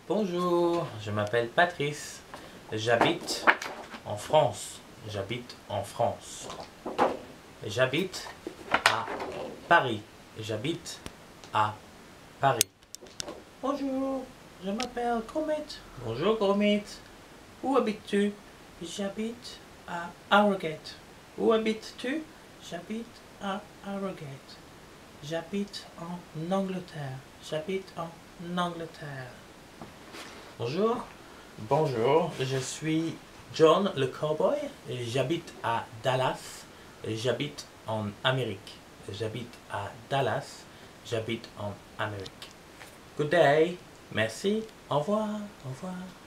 Bonjour, je m'appelle Patrice. J'habite en France. J'habite en France. J'habite à Paris. J'habite à Paris. Bonjour, je m'appelle Gromit. Bonjour Gromit. Où habites-tu? J'habite à Harrogate. Où habites-tu? J'habite à Harrogate. J'habite en Angleterre. J'habite en Angleterre. Bonjour. Bonjour, je suis John le Cowboy. J'habite à Dallas. J'habite en Amérique. J'habite à Dallas. J'habite en Amérique. Good day. Merci. Au revoir. Au revoir.